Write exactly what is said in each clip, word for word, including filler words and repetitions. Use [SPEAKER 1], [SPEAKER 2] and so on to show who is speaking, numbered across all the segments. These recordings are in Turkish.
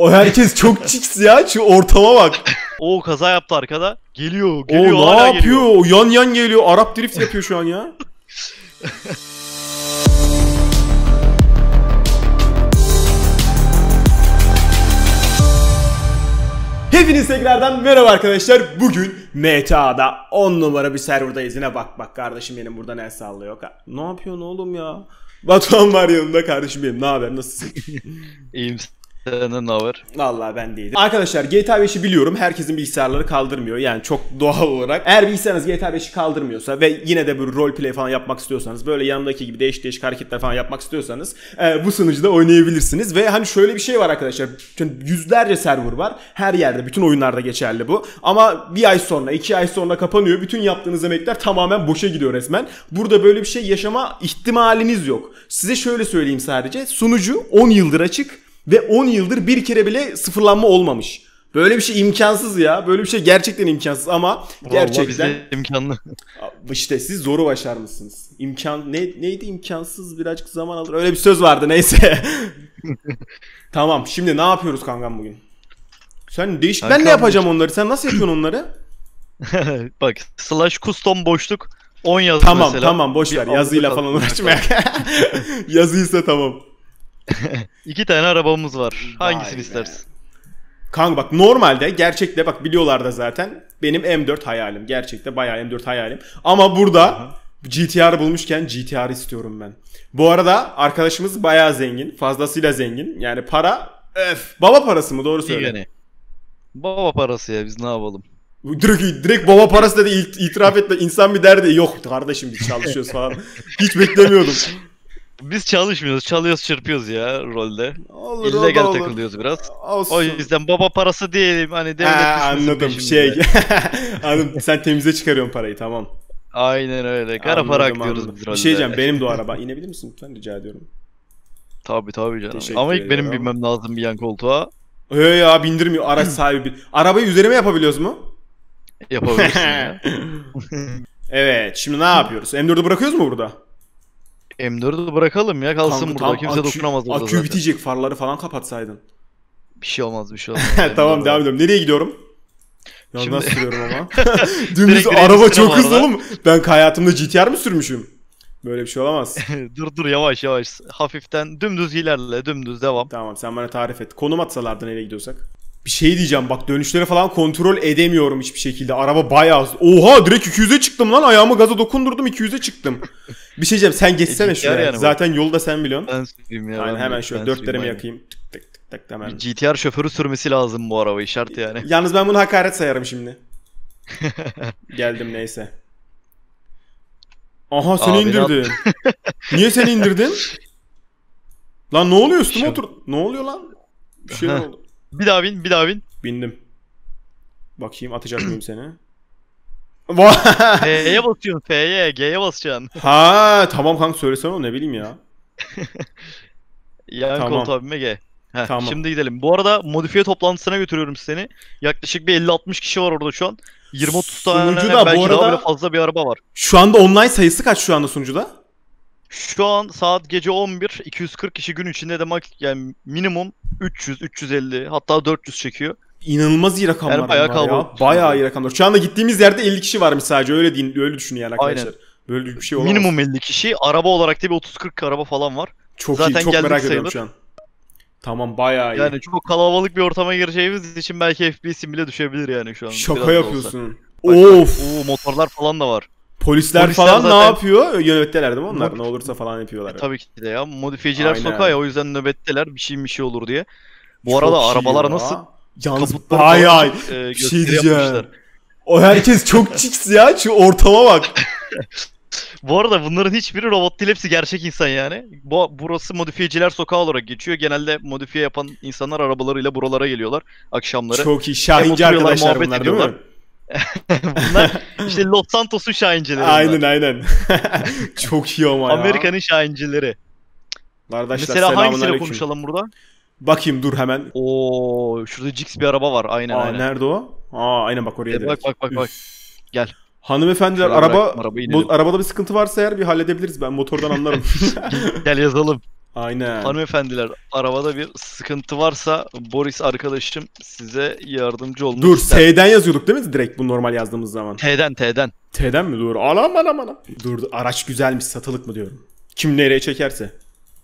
[SPEAKER 1] O herkes çok çiks ya. Şu ortama bak.
[SPEAKER 2] O kaza yaptı arkada. Geliyor, geliyor.
[SPEAKER 1] O ne
[SPEAKER 2] hala
[SPEAKER 1] yapıyor?
[SPEAKER 2] geliyor.
[SPEAKER 1] O yan yan geliyor. Arap drift yapıyor şu an ya. Hepiniz tekrardan merhaba arkadaşlar. Bugün M T A'da on numara bir serverdayız. Yine bak bak kardeşim benim burada el sallıyor. Ne yapıyorsun oğlum ya? Batuhan var yanımda kardeşim benim. Ne haber, nasılsın?
[SPEAKER 2] İyiyim. Senden ne haber?
[SPEAKER 1] Vallahi ben değilim. Arkadaşlar G T A beşi biliyorum herkesin bilgisayarları kaldırmıyor. Yani çok doğal olarak. Eğer bilgisayarınız G T A beşi kaldırmıyorsa ve yine de böyle roleplay falan yapmak istiyorsanız, böyle yanındaki gibi değişik değişik hareketler falan yapmak istiyorsanız e, bu sunucuda oynayabilirsiniz. Ve hani şöyle bir şey var arkadaşlar. Yüzlerce server var. Her yerde, bütün oyunlarda geçerli bu. Ama bir ay sonra, iki ay sonra kapanıyor. Bütün yaptığınız emekler tamamen boşa gidiyor resmen. Burada böyle bir şey yaşama ihtimaliniz yok. Size şöyle söyleyeyim sadece. Sunucu on yıldır açık. Ve on yıldır bir kere bile sıfırlanma olmamış. Böyle bir şey imkansız ya. Böyle bir şey gerçekten imkansız ama gerçekten
[SPEAKER 2] imkanlı.
[SPEAKER 1] İşte siz zoru başarmışsınız. İmkan ne neydi, imkansız birazcık zaman alır. Öyle bir söz vardı, neyse. Tamam, şimdi ne yapıyoruz kankam bugün? Sen değişik. Ben ne yapacağım onları? Sen nasıl yapıyorsun onları?
[SPEAKER 2] Bak, slash custom boşluk on yazdı
[SPEAKER 1] tamam,
[SPEAKER 2] mesela.
[SPEAKER 1] Tamam tamam boş ver. Yazıyla falan uğraşmaya. Yazıysa tamam.
[SPEAKER 2] İki tane arabamız var. Hangisini Vay istersin? Be.
[SPEAKER 1] Kanka bak, normalde gerçekte bak biliyorlar da zaten benim M dört hayalim. Gerçekte bayağı M dört hayalim. Ama burada Aha. G T R bulmuşken G T R istiyorum ben. Bu arada arkadaşımız bayağı zengin. Fazlasıyla zengin. Yani para öf. Baba parası mı, doğru söyle.
[SPEAKER 2] Yani. Baba parası ya, biz ne yapalım?
[SPEAKER 1] Direkt, direkt baba parası dedi, itiraf etme. İnsan bir derdi. Yok kardeşim biz çalışıyoruz falan. Hiç beklemiyordum.
[SPEAKER 2] Biz çalışmıyoruz, çalıyoruz, çırpıyoruz ya rolde.
[SPEAKER 1] Olur,
[SPEAKER 2] İllegal
[SPEAKER 1] olur,
[SPEAKER 2] takılıyoruz biraz.
[SPEAKER 1] Olsun.
[SPEAKER 2] O yüzden baba parası diyelim, hani devlet
[SPEAKER 1] ha, anladım şey. Anladım, sen temize çıkarıyorsun parayı, tamam.
[SPEAKER 2] Aynen öyle. Kara anladım, para aklıyoruz biz rolde.
[SPEAKER 1] Bir şey diyeceğim, benim de o araba. İnebilir misin lütfen, rica ediyorum.
[SPEAKER 2] Tabii tabii canım. Teşekkür Ama ilk ediyorum. Benim binmem lazım bir yan koltuğa.
[SPEAKER 1] He ya, bindirmiyor araç sahibi. Bir... Arabayı üzerime yapabiliyoruz mu?
[SPEAKER 2] Yapabilirsin ya.
[SPEAKER 1] Evet, şimdi ne yapıyoruz? M dördü bırakıyoruz mu burada?
[SPEAKER 2] M dördü bırakalım ya, kalsın Kanka, burada. Kimse akü, dokunamaz burada
[SPEAKER 1] akü zaten. Bitecek, farları falan kapatsaydın.
[SPEAKER 2] Bir şey olmaz, bir şey olmaz.
[SPEAKER 1] Tamam, devam ediyorum. Nereye gidiyorum? Ya Şimdi... nasıl sürüyorum ama? Dümdüz araba çok hızlı oğlum. Ben hayatımda G T R mi sürmüşüm? Böyle bir şey olamaz.
[SPEAKER 2] dur dur yavaş yavaş. Hafiften dümdüz ilerle, dümdüz devam.
[SPEAKER 1] Tamam, sen bana tarif et. Konum atsalardı nereye gidiyorsak. Bir şey diyeceğim bak, dönüşleri falan kontrol edemiyorum hiçbir şekilde. Araba bayağı hızlı. Oha, direkt iki yüze çıktım lan, ayağımı gaza dokundurdum, iki yüze çıktım. Bir şey diyeceğim, sen geçsene e, şuraya. Yani zaten yolu da sen biliyorsun. Ben süreyim ya. Yani hemen şöyle dörtlere mi yakayım? Tık tık tık tık hemen.
[SPEAKER 2] G T R şoförü sürmesi lazım bu arabayı, şart yani.
[SPEAKER 1] Yalnız ben bunu hakaret sayarım şimdi. Geldim, neyse. Aha, seni Abi indirdim. Niye seni indirdin? Lan ne oluyor, üstüme otur. Ne oluyor lan? Bir şey oldu.
[SPEAKER 2] Bir daha bin, bir daha bin.
[SPEAKER 1] Bindim. Bakayım atacak mıyım seni?
[SPEAKER 2] F'ye basıyorsun, F'ye, G'ye basacaksın.
[SPEAKER 1] Ha tamam kanka, söylesene o, ne bileyim ya.
[SPEAKER 2] Yan tamam. Koltuğa binme G. Heh, tamam. Şimdi gidelim. Bu arada modifiye toplantısına götürüyorum seni. Yaklaşık bir elli altmış kişi var orada şu an. yirmi otuz tane belki bu arada, daha bile fazla bir araba var.
[SPEAKER 1] Şu anda online sayısı kaç şu anda sunucuda?
[SPEAKER 2] Şu an saat gece on bir, iki yüz kırk kişi gün içinde de mak yani minimum üç yüz üç yüz elli hatta dört yüz çekiyor.
[SPEAKER 1] İnanılmaz iyi rakamlar yani bayağı var ya. Bayağı iyi rakamlar. Şu anda gittiğimiz yerde elli kişi varmış sadece, öyle değil, öyle düşünün yani arkadaşlar. Aynen. Böyle bir şey olamaz.
[SPEAKER 2] Minimum elli kişi, araba olarak da bir otuz kırk araba falan var.
[SPEAKER 1] Çok
[SPEAKER 2] Zaten
[SPEAKER 1] iyi, çok merak
[SPEAKER 2] sayılır.
[SPEAKER 1] ediyorum şu an. Tamam, bayağı iyi.
[SPEAKER 2] Yani çok kalabalık bir ortama gireceğimiz için belki F P S'in bile düşebilir yani şu an.
[SPEAKER 1] Şaka yapıyorsun.
[SPEAKER 2] Bak, of. Oo, motorlar falan da var.
[SPEAKER 1] Polisler, Polisler falan zaten... ne yapıyor? Yönetteler değil mi onlar? Ne olursa falan yapıyorlar.
[SPEAKER 2] E, tabii ki de ya. Modifiyeciler sokağa ya, o yüzden nöbetteler, bir şey bir şey olur diye. Bu çok arada arabalar ya. Nasıl?
[SPEAKER 1] Yalnız bayağı e, bir şey diyeceğim. O herkes çok çiks ya. Şu ortama bak.
[SPEAKER 2] Bu arada bunların hiçbiri robot değil, hepsi gerçek insan yani. Bu burası modifiyeciler sokağı olarak geçiyor. Genelde modifiye yapan insanlar arabalarıyla buralara geliyorlar akşamları.
[SPEAKER 1] Çok iyi. Şahinci arkadaşlar bunlar değil mi?
[SPEAKER 2] Bunlar işte Los Santos'un şahincileri.
[SPEAKER 1] Aynen bunlar. Aynen. Çok iyi ama ya.
[SPEAKER 2] Amerika'nın şahincileri.
[SPEAKER 1] Kardeşler,
[SPEAKER 2] mesela hangisiyle konuşalım burada?
[SPEAKER 1] Bakayım dur hemen.
[SPEAKER 2] Oo, şurada Jix bir araba var. Aynen
[SPEAKER 1] Aa,
[SPEAKER 2] aynen.
[SPEAKER 1] Nerede o? Aa, aynen bak oraya.
[SPEAKER 2] E, bak bak bak bak. Gel.
[SPEAKER 1] Hanımefendiler, araba bu, arabada bir sıkıntı varsa eğer bir halledebiliriz. Ben motordan anlarım.
[SPEAKER 2] Gel yazalım.
[SPEAKER 1] Aynen.
[SPEAKER 2] Hanımefendiler, arabada bir sıkıntı varsa Boris arkadaşım size yardımcı olmak
[SPEAKER 1] Dur,
[SPEAKER 2] ister.
[SPEAKER 1] S'den yazıyorduk değil mi direkt bu normal yazdığımız zaman?
[SPEAKER 2] T'den T'den.
[SPEAKER 1] T'den mi? Dur. Anam anam anam. Dur, araç güzelmiş, satılık mı diyorum. Kim nereye çekerse.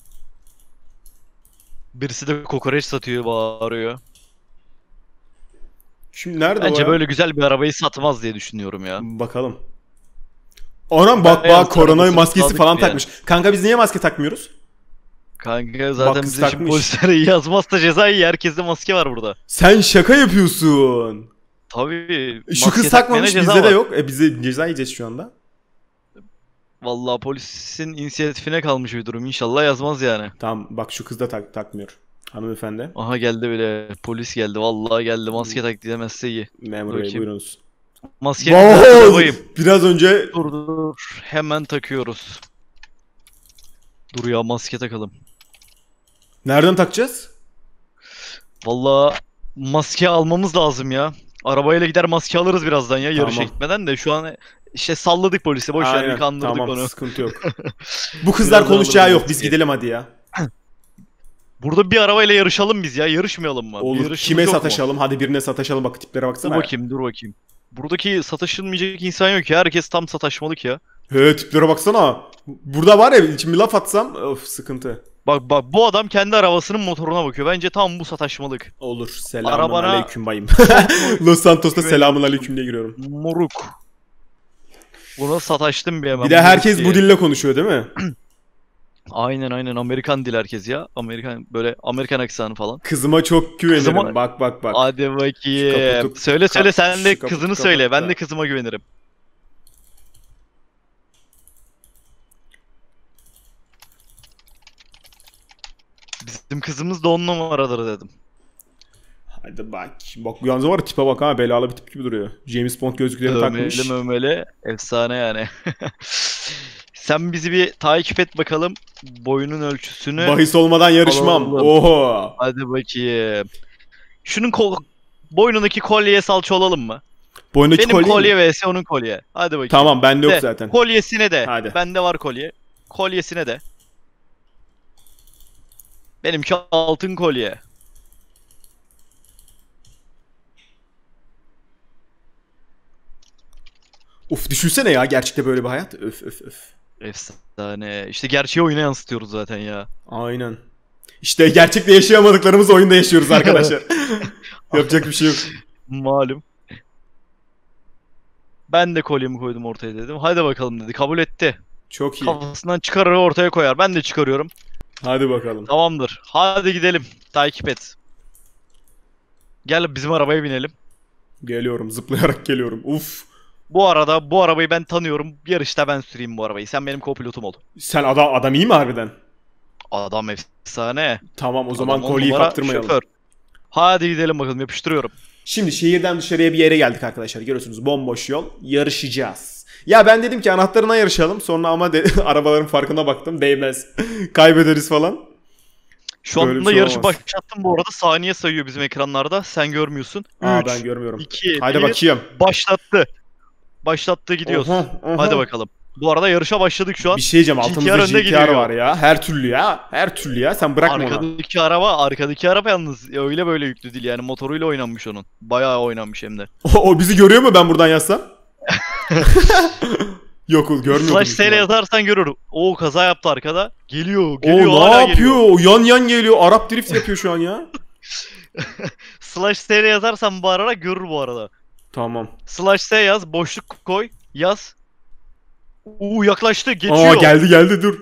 [SPEAKER 2] Birisi de kokoreç satıyor, bağırıyor.
[SPEAKER 1] Şimdi nerede o
[SPEAKER 2] Bence
[SPEAKER 1] ya?
[SPEAKER 2] böyle güzel bir arabayı satmaz diye düşünüyorum ya.
[SPEAKER 1] Bakalım. Anam bak
[SPEAKER 2] Beyaz
[SPEAKER 1] bak, korona
[SPEAKER 2] arabası
[SPEAKER 1] maskesi
[SPEAKER 2] aldık
[SPEAKER 1] falan
[SPEAKER 2] yani.
[SPEAKER 1] takmış. Kanka biz niye maske takmıyoruz?
[SPEAKER 2] Kanka zaten
[SPEAKER 1] Bak kız
[SPEAKER 2] bizim için
[SPEAKER 1] takmış.
[SPEAKER 2] polislere yazmazsa ceza iyi. Herkeste maske var burada.
[SPEAKER 1] Sen şaka yapıyorsun.
[SPEAKER 2] Tabii.
[SPEAKER 1] Şu
[SPEAKER 2] maske
[SPEAKER 1] kız
[SPEAKER 2] takmayana
[SPEAKER 1] takmamış,
[SPEAKER 2] ceza
[SPEAKER 1] bizde de
[SPEAKER 2] var.
[SPEAKER 1] yok. E bize ceza yiyeceğiz şu anda.
[SPEAKER 2] Vallahi polisin inisiyatifine kalmış bir durum. İnşallah yazmaz yani.
[SPEAKER 1] Tamam bak, şu kız da tak takmıyor. Hanımefendi.
[SPEAKER 2] Aha geldi bile. Polis geldi. Vallahi geldi. Maske tak demezse iyi.
[SPEAKER 1] Memur bey
[SPEAKER 2] Bakayım.
[SPEAKER 1] buyurunuz.
[SPEAKER 2] Maske
[SPEAKER 1] Wow!
[SPEAKER 2] bayım.
[SPEAKER 1] Biraz önce
[SPEAKER 2] Dur dur. Hemen takıyoruz. Dur ya, maske takalım.
[SPEAKER 1] nereden takacağız?
[SPEAKER 2] Vallahi maske almamız lazım ya. Arabayla gider maske alırız birazdan ya, yarışa
[SPEAKER 1] Tamam.
[SPEAKER 2] gitmeden de şu an işte salladık polisi, boş ver, bir
[SPEAKER 1] Aynen,
[SPEAKER 2] kandırdık
[SPEAKER 1] tamam,
[SPEAKER 2] onu.
[SPEAKER 1] sıkıntı yok. Bu kızlar
[SPEAKER 2] Birazdan
[SPEAKER 1] konuşacağı
[SPEAKER 2] alırız
[SPEAKER 1] yok, biz
[SPEAKER 2] maskeyi.
[SPEAKER 1] gidelim hadi ya.
[SPEAKER 2] Burada bir arabayla yarışalım biz ya, yarışmayalım mı? Bir
[SPEAKER 1] Olur,
[SPEAKER 2] yarışımız
[SPEAKER 1] kime
[SPEAKER 2] yok mu?
[SPEAKER 1] sataşalım? Hadi birine sataşalım, bak tiplere
[SPEAKER 2] Dur
[SPEAKER 1] baksana.
[SPEAKER 2] bakayım, dur bakayım. Buradaki satışılmayacak insan yok ya, herkes tam sataşmalık ya.
[SPEAKER 1] He, tiplere baksana. Burada var ya, şimdi laf atsam of, sıkıntı.
[SPEAKER 2] Bak bak, bu adam kendi arabasının motoruna bakıyor. Bence tam bu sataşmalık.
[SPEAKER 1] Olur, selamun
[SPEAKER 2] Arabana-
[SPEAKER 1] aleyküm bayım. Los Santos'ta selamun aleyküm diye giriyorum.
[SPEAKER 2] Moruk. Buna sataştım bir hemen.
[SPEAKER 1] Bir de
[SPEAKER 2] moruk
[SPEAKER 1] herkes
[SPEAKER 2] diye.
[SPEAKER 1] bu dille konuşuyor değil mi?
[SPEAKER 2] Aynen aynen, Amerikan dil herkes ya. Amerikan, böyle Amerikan aksanı falan.
[SPEAKER 1] Kızıma çok güvenirim.
[SPEAKER 2] Kızıma-
[SPEAKER 1] Bak bak bak.
[SPEAKER 2] Hadi bakayım.
[SPEAKER 1] kaputu-
[SPEAKER 2] söyle söyle,
[SPEAKER 1] ka-
[SPEAKER 2] sen de
[SPEAKER 1] şu kaputu
[SPEAKER 2] kızını söyle.
[SPEAKER 1] kapat
[SPEAKER 2] Ben
[SPEAKER 1] da.
[SPEAKER 2] de kızıma güvenirim. Bizim kızımız da on numaradır dedim.
[SPEAKER 1] Hadi bak. Bak yalnız var ya, tipe bak ha, belalı bir tip gibi duruyor. James Bond gözlüklerini takmış.
[SPEAKER 2] Dövmeli mömeli. Efsane yani. Sen bizi bir takip et bakalım. Boyunun ölçüsünü.
[SPEAKER 1] Bahis olmadan yarışmam.
[SPEAKER 2] Alalım.
[SPEAKER 1] Oho.
[SPEAKER 2] Hadi bakayım. Şunun kol... boynundaki kolyeye salça olalım mı?
[SPEAKER 1] Boyundaki
[SPEAKER 2] Benim
[SPEAKER 1] kolye
[SPEAKER 2] kolye,
[SPEAKER 1] mi?
[SPEAKER 2] vs onun kolye. Hadi bakayım.
[SPEAKER 1] Tamam, bende yok
[SPEAKER 2] De,
[SPEAKER 1] zaten.
[SPEAKER 2] Kolyesine de.
[SPEAKER 1] Hadi.
[SPEAKER 2] Bende var kolye. Kolyesine de. Benimki altın kolye.
[SPEAKER 1] Uf, düşünsene ya, gerçekte böyle bir hayat. Öf öf öf.
[SPEAKER 2] Efsane. İşte gerçeği oyuna yansıtıyoruz zaten ya.
[SPEAKER 1] Aynen. İşte gerçekte yaşayamadıklarımızı oyunda yaşıyoruz arkadaşlar. Yapacak bir şey yok.
[SPEAKER 2] Malum. Ben de kolyemi koydum ortaya dedim. Hadi bakalım dedi. Kabul etti.
[SPEAKER 1] Çok iyi.
[SPEAKER 2] Kafasından çıkarır ortaya koyar. Ben de çıkarıyorum.
[SPEAKER 1] Hadi bakalım.
[SPEAKER 2] Tamamdır. Hadi gidelim. Takip et. Gel bizim arabaya binelim.
[SPEAKER 1] Geliyorum, zıplayarak geliyorum. Uf.
[SPEAKER 2] Bu arada bu arabayı ben tanıyorum. Yarışta ben süreyim bu arabayı. Sen benim co-pilotum ol.
[SPEAKER 1] Sen adam adam iyi mi harbiden?
[SPEAKER 2] Adam efsane.
[SPEAKER 1] Tamam, o zaman
[SPEAKER 2] Adam on
[SPEAKER 1] kolyeyi
[SPEAKER 2] numara
[SPEAKER 1] kaptırmayalım.
[SPEAKER 2] şoför. Hadi gidelim bakalım, yapıştırıyorum.
[SPEAKER 1] Şimdi şehirden dışarıya bir yere geldik arkadaşlar. Görüyorsunuz, bomboş yol. Yarışacağız. Ya ben dedim ki anahtarına yarışalım. Sonra ama de, arabaların farkına baktım. Değmez. Kaybederiz falan.
[SPEAKER 2] Şu
[SPEAKER 1] Böyle bir
[SPEAKER 2] anda
[SPEAKER 1] şey
[SPEAKER 2] yarışı
[SPEAKER 1] olmaz.
[SPEAKER 2] başlattım bu arada. Saniye sayıyor bizim ekranlarda. Sen görmüyorsun.
[SPEAKER 1] Aa,
[SPEAKER 2] üç,
[SPEAKER 1] ben görmüyorum.
[SPEAKER 2] iki,
[SPEAKER 1] Hadi
[SPEAKER 2] bir.
[SPEAKER 1] bakayım.
[SPEAKER 2] Başlattı. Başlattı, gidiyoruz.
[SPEAKER 1] Oha, oha.
[SPEAKER 2] Hadi bakalım. Bu arada yarışa başladık şu an.
[SPEAKER 1] Bir şey diyeceğim,
[SPEAKER 2] G T R
[SPEAKER 1] altımızda
[SPEAKER 2] önde
[SPEAKER 1] G T R
[SPEAKER 2] gidiyor.
[SPEAKER 1] var ya. Her türlü ya. Her türlü ya. Sen bırakma onu.
[SPEAKER 2] Arkadaki araba, arkadaki araba yalnız öyle böyle yüklü değil yani, motoruyla oynanmış onun. Bayağı oynanmış hem de.
[SPEAKER 1] O, o bizi görüyor mu ben buradan yazsam? Yok, o görmüyor.
[SPEAKER 2] Slash S ile yazarsan görür. Oo, kaza yaptı arkada. Geliyor,
[SPEAKER 1] O
[SPEAKER 2] geliyor,
[SPEAKER 1] ne
[SPEAKER 2] hala
[SPEAKER 1] yapıyor?
[SPEAKER 2] geliyor.
[SPEAKER 1] O yan yan geliyor. Arap drift yapıyor şu an ya.
[SPEAKER 2] Slash S ile yazarsan bu arada görür bu arada.
[SPEAKER 1] Tamam.
[SPEAKER 2] Slash S yaz, boşluk koy, yaz. Uuu, yaklaştı, geçiyor.
[SPEAKER 1] Aa, geldi geldi, dur.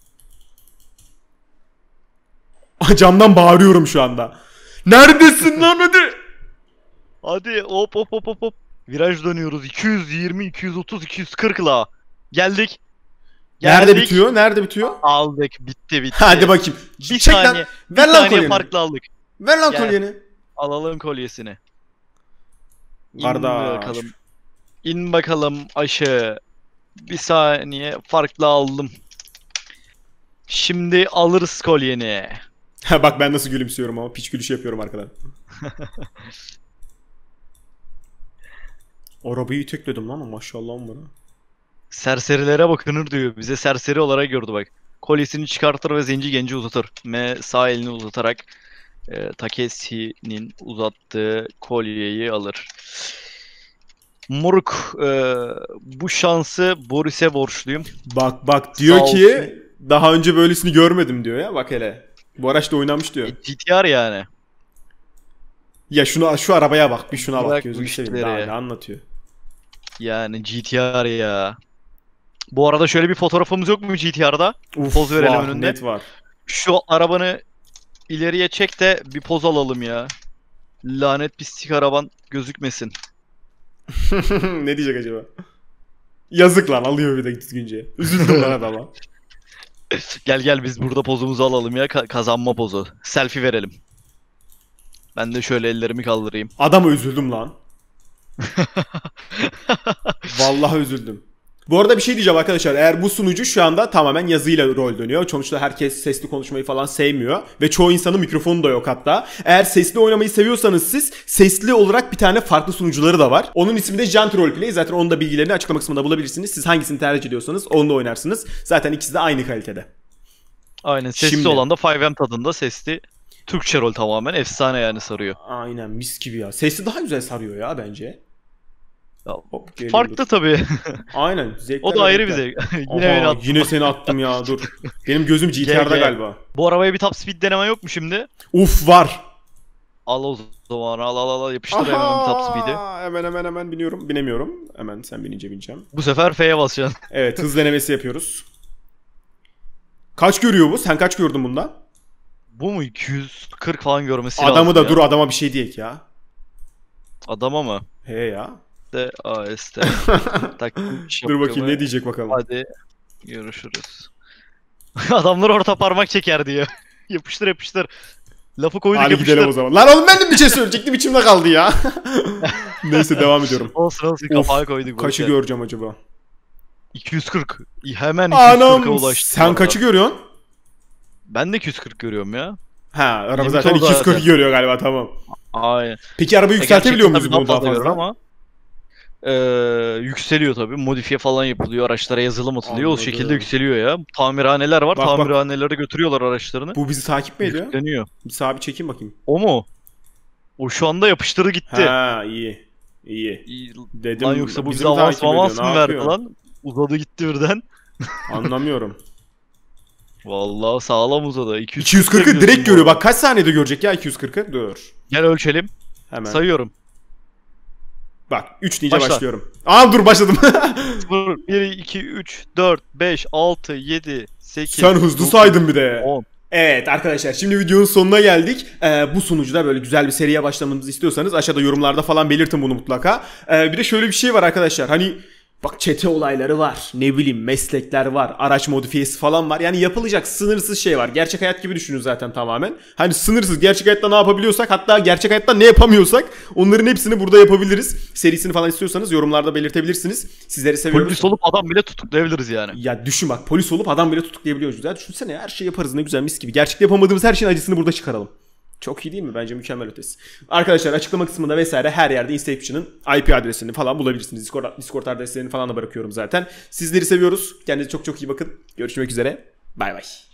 [SPEAKER 1] Camdan bağırıyorum şu anda. Neredesin lan, hadi.
[SPEAKER 2] Hadi hop hop hop hop hop. Viraj dönüyoruz. iki yüz yirmi, iki yüz otuz, iki yüz kırkla. Geldik.
[SPEAKER 1] Nerede
[SPEAKER 2] Geldik.
[SPEAKER 1] bitiyor? Nerede bitiyor?
[SPEAKER 2] Aldık. Bitti bitti.
[SPEAKER 1] Hadi bakayım.
[SPEAKER 2] Bir
[SPEAKER 1] Çek
[SPEAKER 2] saniye.
[SPEAKER 1] lan. Ver
[SPEAKER 2] Bir
[SPEAKER 1] lan
[SPEAKER 2] saniye
[SPEAKER 1] kolyeni.
[SPEAKER 2] farklı aldık.
[SPEAKER 1] Ver lan
[SPEAKER 2] Gel.
[SPEAKER 1] kolyeni.
[SPEAKER 2] Alalım kolyesini. İn
[SPEAKER 1] Kardeş.
[SPEAKER 2] bakalım. İn bakalım aşağı. Bir saniye farklı aldım. Şimdi alırız kolyeni.
[SPEAKER 1] Ha, bak ben nasıl gülümsüyorum ama piç gülüşü yapıyorum arkadan. Arabayı itekledim lan, maşallah bana.
[SPEAKER 2] Serserilere bakınır diyor. Bize serseri olarak gördü bak. Kolyesini çıkartır ve zenci genci uzatır. M sağ elini uzatarak e, Takeshi'nin uzattığı kolyeyi alır. Moruk, e, bu şansı Boris'e borçluyum.
[SPEAKER 1] Bak bak diyor
[SPEAKER 2] Sağ
[SPEAKER 1] ki
[SPEAKER 2] olsun.
[SPEAKER 1] daha önce böylesini görmedim diyor ya. Bak hele. Bu araçta oynamış diyor.
[SPEAKER 2] E, G T R yani.
[SPEAKER 1] Ya şunu şu arabaya bak. Bir şuna bak.
[SPEAKER 2] Bırak
[SPEAKER 1] Gözünü
[SPEAKER 2] bu
[SPEAKER 1] seveyim.
[SPEAKER 2] işleri
[SPEAKER 1] Daha
[SPEAKER 2] ya.
[SPEAKER 1] ne anlatıyor?
[SPEAKER 2] Yani G T R ya. Bu arada şöyle bir fotoğrafımız yok mu G T R'da?
[SPEAKER 1] Uf,
[SPEAKER 2] Poz verelim
[SPEAKER 1] var,
[SPEAKER 2] önünde.
[SPEAKER 1] net var.
[SPEAKER 2] Şu arabanı ileriye çek de bir poz alalım ya. Lanet pislik araban gözükmesin.
[SPEAKER 1] Ne diyecek acaba? Yazık lan, alıyor bir de düzgünce. Üzüldüm lan adama.
[SPEAKER 2] Gel gel biz burada pozumuzu alalım ya. Ka- kazanma pozu. Selfie verelim. Ben de şöyle ellerimi kaldırayım.
[SPEAKER 1] Adama üzüldüm lan. Vallahi üzüldüm. Bu arada bir şey diyeceğim arkadaşlar. Eğer bu sunucu şu anda tamamen yazıyla rol dönüyor. Sonuçta herkes sesli konuşmayı falan sevmiyor. Ve çoğu insanın mikrofonu da yok hatta. Eğer sesli oynamayı seviyorsanız siz, sesli olarak bir tane farklı sunucuları da var. Onun ismi de Jant Roleplay. Zaten onun da bilgilerini açıklama kısmında bulabilirsiniz. Siz hangisini tercih ediyorsanız onu da oynarsınız. Zaten ikisi de aynı kalitede.
[SPEAKER 2] Aynen, sesli
[SPEAKER 1] Şimdi-
[SPEAKER 2] olan da beş M tadında, sesli Türkçe rol, tamamen efsane yani, sarıyor.
[SPEAKER 1] Aynen, mis gibi ya. Sesli daha güzel sarıyor ya bence.
[SPEAKER 2] Ya,
[SPEAKER 1] Hop, geliyor,
[SPEAKER 2] farklı
[SPEAKER 1] dur.
[SPEAKER 2] tabii.
[SPEAKER 1] O
[SPEAKER 2] O da ayrı bir zevk. Yine beni
[SPEAKER 1] Aha,
[SPEAKER 2] attı.
[SPEAKER 1] yine seni attım ya, dur. Benim gözüm G T
[SPEAKER 2] Gel,
[SPEAKER 1] R'da
[SPEAKER 2] gel.
[SPEAKER 1] galiba.
[SPEAKER 2] Bu arabaya bir top speed deneme yok mu şimdi?
[SPEAKER 1] Uf, var.
[SPEAKER 2] Al o zaman, al al al yapıştır hemen bir top speed'i.
[SPEAKER 1] Hemen hemen hemen biniyorum. Binemiyorum. Hemen sen binince bineceğim.
[SPEAKER 2] Bu sefer F'ye basacaksın.
[SPEAKER 1] Evet, hız denemesi yapıyoruz. Kaç görüyor bu? Sen kaç gördün bundan?
[SPEAKER 2] Bu mu iki yüz kırk falan görmesi lazım
[SPEAKER 1] Adamı da
[SPEAKER 2] ya.
[SPEAKER 1] dur, adama bir şey diyek ya.
[SPEAKER 2] Adama mı?
[SPEAKER 1] He ya.
[SPEAKER 2] De A S T.
[SPEAKER 1] Dur bakayım ne diyecek bakalım.
[SPEAKER 2] Hadi görüşürüz. Adamlar orta parmak çeker diyor. Yapıştır yapıştır. Lafı koyduk,
[SPEAKER 1] Hadi
[SPEAKER 2] yapıştır.
[SPEAKER 1] gidelim o zaman. Lan oğlum, ben de bir şey söyleyecektim, içimde kaldı ya. Neyse, devam ediyorum.
[SPEAKER 2] Olsun olsun,
[SPEAKER 1] Of,
[SPEAKER 2] kapağı koyduk.
[SPEAKER 1] Kaçı
[SPEAKER 2] boşver.
[SPEAKER 1] göreceğim acaba?
[SPEAKER 2] iki yüz kırk. Hemen iki yüz kırka
[SPEAKER 1] Anam,
[SPEAKER 2] ulaştık.
[SPEAKER 1] sen
[SPEAKER 2] valla.
[SPEAKER 1] kaçı görüyorsun?
[SPEAKER 2] Ben de iki yüz kırk görüyorum ya.
[SPEAKER 1] Ha, araba
[SPEAKER 2] Limit
[SPEAKER 1] zaten
[SPEAKER 2] oldu
[SPEAKER 1] iki yüz kırk
[SPEAKER 2] zaten.
[SPEAKER 1] görüyor galiba, tamam.
[SPEAKER 2] Aynen.
[SPEAKER 1] Peki arabayı yükseltebiliyor muyuz
[SPEAKER 2] Gerçekten
[SPEAKER 1] bunu
[SPEAKER 2] tabii
[SPEAKER 1] daha
[SPEAKER 2] daha
[SPEAKER 1] fazla?
[SPEAKER 2] Ama eee, yükseliyor tabii. Modifiye falan yapılıyor. Araçlara yazılım atılıyor.
[SPEAKER 1] Anladım.
[SPEAKER 2] O şekilde yükseliyor ya. Tamirhaneler var.
[SPEAKER 1] Bak, bak.
[SPEAKER 2] Tamirhanelere götürüyorlar araçlarını.
[SPEAKER 1] Bu bizi takip mi ediyor?
[SPEAKER 2] Yükleniyor.
[SPEAKER 1] Bir sağa bir çekeyim bakayım.
[SPEAKER 2] O mu? O şu anda yapıştırı gitti.
[SPEAKER 1] Ha, iyi. İyi.
[SPEAKER 2] İyi,
[SPEAKER 1] Dedim,
[SPEAKER 2] Lan yoksa bu
[SPEAKER 1] bizi
[SPEAKER 2] bize
[SPEAKER 1] mi
[SPEAKER 2] avans
[SPEAKER 1] takip ediyor,
[SPEAKER 2] avans
[SPEAKER 1] ne
[SPEAKER 2] mı verdi
[SPEAKER 1] yapıyor?
[SPEAKER 2] lan? Uzadı gitti birden.
[SPEAKER 1] Anlamıyorum.
[SPEAKER 2] Vallahi sağlam uzadı. iki yüz
[SPEAKER 1] iki yüz kırkı
[SPEAKER 2] diyorsun
[SPEAKER 1] direkt
[SPEAKER 2] bu
[SPEAKER 1] görüyor.
[SPEAKER 2] arada.
[SPEAKER 1] Bak kaç saniyede görecek ya iki yüz kırkı? Dur.
[SPEAKER 2] Gel ölçelim.
[SPEAKER 1] Hemen.
[SPEAKER 2] Sayıyorum.
[SPEAKER 1] Bak üç deyince
[SPEAKER 2] Başla.
[SPEAKER 1] başlıyorum. Aa, dur başladım.
[SPEAKER 2] sıfır, bir, iki, üç, dört, beş, altı, yedi, sekiz.
[SPEAKER 1] Sen hızlı saydın bir de.
[SPEAKER 2] on.
[SPEAKER 1] Evet arkadaşlar, şimdi videonun sonuna geldik. Ee, bu sunucuda böyle güzel bir seriye başlamamızı istiyorsanız aşağıda yorumlarda falan belirtin bunu mutlaka. Ee, bir de şöyle bir şey var arkadaşlar, hani bak, çete olayları var, ne bileyim meslekler var, araç modifiyesi falan var. Yani yapılacak sınırsız şey var. Gerçek hayat gibi düşünün zaten tamamen. Hani sınırsız, gerçek hayatta ne yapabiliyorsak, hatta gerçek hayatta ne yapamıyorsak onların hepsini burada yapabiliriz. Serisini falan istiyorsanız yorumlarda belirtebilirsiniz. Sizleri seviyoruz.
[SPEAKER 2] Polis olup adam bile tutuklayabiliriz yani.
[SPEAKER 1] Ya düşün bak, polis olup adam bile tutuklayabiliyoruz. Ya düşünsene, her şeyi yaparız, ne güzel, mis gibi. Gerçekte yapamadığımız her şeyin acısını burada çıkaralım. Çok iyi değil mi? Bence mükemmel ötesi. Arkadaşlar açıklama kısmında vesaire her yerde Inception'ın I P adresini falan bulabilirsiniz. Discord, Discord adreslerini falan da bırakıyorum zaten. Sizleri seviyoruz. Kendinize çok çok iyi bakın. Görüşmek üzere. Bay bay.